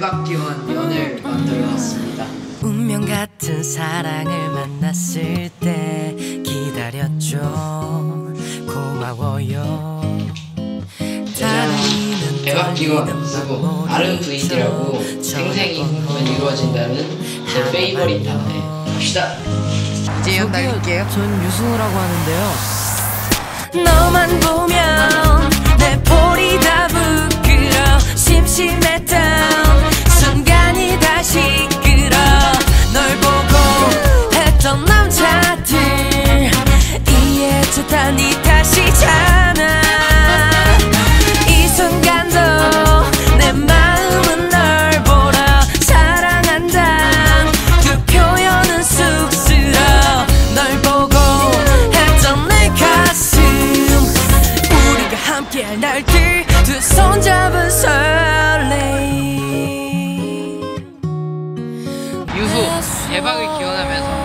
대박 기원 연을 만들어왔습니다. 운명 같은 사랑을 만났을 때 기다렸죠. 고마워요. 대박 기원 쓰고 RVD라고 생생히 궁금은 이루어진다는 제 페이버릿 단어에 갑시다. 이제 연 날릴게요. 전 유승우라고 하는데요. 너만 보면 내 볼이 다 부끄러. 심심했던 순간이 다시 끌어. 널 보고 했던 남자들 이해했다 니 탓이잖아. 이 순간도 내 마음은 널 보러 사랑한다 그 표현은 쑥스러워. 널 보고 했던 내 가슴 우리가 함께할 날들 두 손 잡은 설레임. 유후 대박을 기원하면서